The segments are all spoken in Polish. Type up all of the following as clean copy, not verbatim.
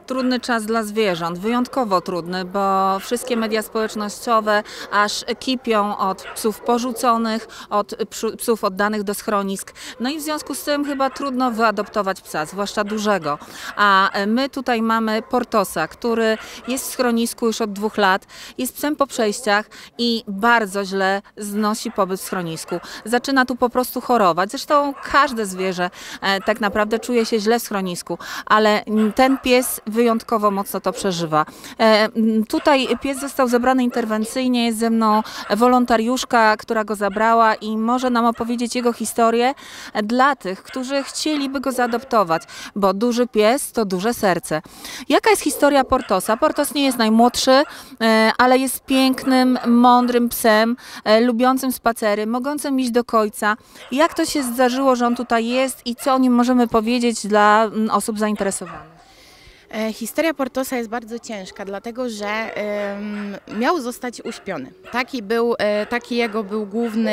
Trudny czas dla zwierząt, wyjątkowo trudny, bo wszystkie media społecznościowe aż kipią od psów porzuconych, od psów oddanych do schronisk. No i w związku z tym chyba trudno wyadoptować psa, zwłaszcza dużego. A my tutaj mamy Portosa, który jest w schronisku już od 2 lat, jest psem po przejściach i bardzo źle znosi pobyt w schronisku. Zaczyna tu po prostu chorować. Zresztą każde zwierzę tak naprawdę czuje się źle w schronisku, ale ten pies wyjątkowo mocno to przeżywa. Tutaj pies został zabrany interwencyjnie, jest ze mną wolontariuszka, która go zabrała i może nam opowiedzieć jego historię dla tych, którzy chcieliby go zaadoptować, bo duży pies to duże serce. Jaka jest historia Portosa? Portos nie jest najmłodszy, ale jest pięknym, mądrym psem, lubiącym spacery, mogącym iść do końca. Jak to się zdarzyło, że on tutaj jest i co o nim możemy powiedzieć dla osób zainteresowanych? Historia Portosa jest bardzo ciężka, dlatego że miał zostać uśpiony. Taki jego był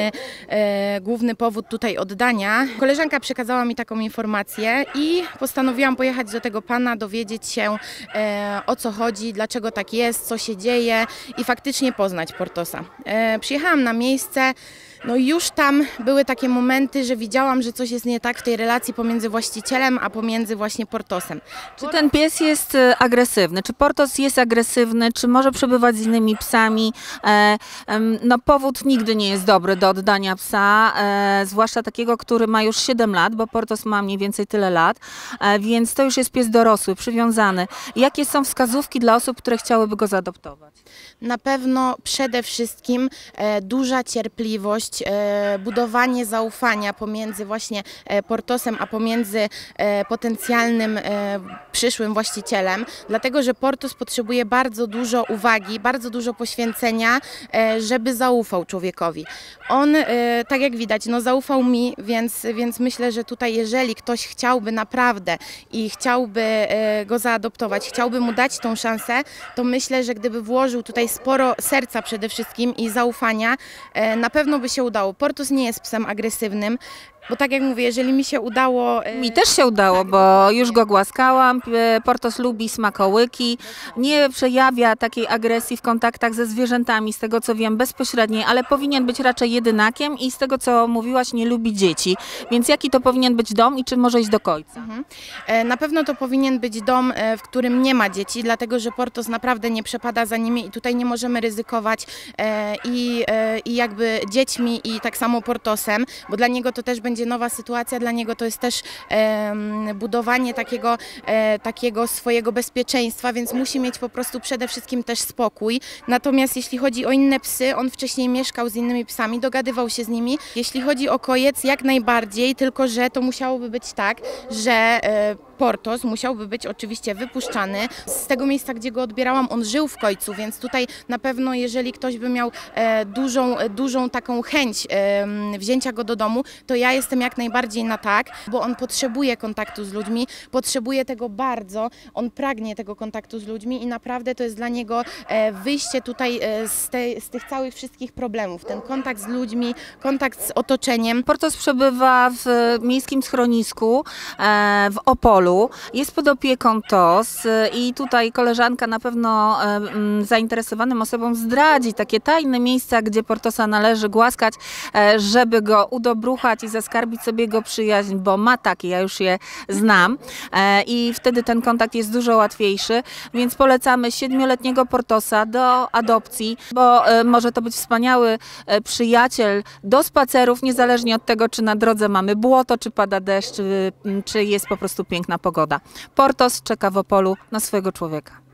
główny powód tutaj oddania. Koleżanka przekazała mi taką informację i postanowiłam pojechać do tego pana, dowiedzieć się o co chodzi, dlaczego tak jest, co się dzieje i faktycznie poznać Portosa. Przyjechałam na miejsce. No i już tam były takie momenty, że widziałam, że coś jest nie tak w tej relacji pomiędzy właścicielem, a pomiędzy właśnie Portosem. Czy ten pies jest agresywny? Czy Portos jest agresywny? Czy może przebywać z innymi psami? No powód nigdy nie jest dobry do oddania psa, zwłaszcza takiego, który ma już 7 lat, bo Portos ma mniej więcej tyle lat, więc to już jest pies dorosły, przywiązany. Jakie są wskazówki dla osób, które chciałyby go zaadoptować? Na pewno przede wszystkim duża cierpliwość, budowanie zaufania pomiędzy właśnie Portosem, a pomiędzy potencjalnym przyszłym właścicielem, dlatego że Portos potrzebuje bardzo dużo uwagi, bardzo dużo poświęcenia, żeby zaufał człowiekowi. On, tak jak widać, no zaufał mi, więc myślę, że tutaj jeżeli ktoś chciałby naprawdę i chciałby go zaadoptować, chciałby mu dać tą szansę, to myślę, że gdyby włożył tutaj sporo serca przede wszystkim i zaufania, na pewno by się udało. Portos nie jest psem agresywnym, bo tak jak mówię, jeżeli mi się udało... Mi też się udało, bo już go głaskałam. Portos lubi smakołyki, nie przejawia takiej agresji w kontaktach ze zwierzętami, z tego co wiem, bezpośredniej, ale powinien być raczej jedynakiem i z tego co mówiłaś, nie lubi dzieci. Więc jaki to powinien być dom i czy może iść do końca? Na pewno to powinien być dom, w którym nie ma dzieci, dlatego że Portos naprawdę nie przepada za nimi i tutaj nie możemy ryzykować i jakby dziećmi i tak samo Portosem, bo dla niego to też będzie nowa sytuacja, dla niego to jest też budowanie takiego swojego bezpieczeństwa, więc musi mieć po prostu przede wszystkim też spokój. Natomiast jeśli chodzi o inne psy, on wcześniej mieszkał z innymi psami, dogadywał się z nimi. Jeśli chodzi o kojec, jak najbardziej, tylko że to musiałoby być tak, że Portos musiałby być oczywiście wypuszczany. Z tego miejsca, gdzie go odbierałam, on żył w Kojcu, więc tutaj na pewno jeżeli ktoś by miał dużą taką chęć wzięcia go do domu, to ja jestem jak najbardziej na tak, bo on potrzebuje kontaktu z ludźmi, potrzebuje tego bardzo, on pragnie tego kontaktu z ludźmi i naprawdę to jest dla niego wyjście tutaj z tych całych wszystkich problemów. Ten kontakt z ludźmi, kontakt z otoczeniem. Portos przebywa w miejskim schronisku w Opolu. Jest pod opieką TOS i tutaj koleżanka na pewno zainteresowanym osobom zdradzi takie tajne miejsca, gdzie Portosa należy głaskać, żeby go udobruchać i zaskarbić sobie jego przyjaźń, bo ma takie, ja już je znam i wtedy ten kontakt jest dużo łatwiejszy, więc polecamy 7-letniego Portosa do adopcji, bo może to być wspaniały przyjaciel do spacerów, niezależnie od tego, czy na drodze mamy błoto, czy pada deszcz, czy jest po prostu piękna pogoda. Portos czeka w Opolu na swojego człowieka.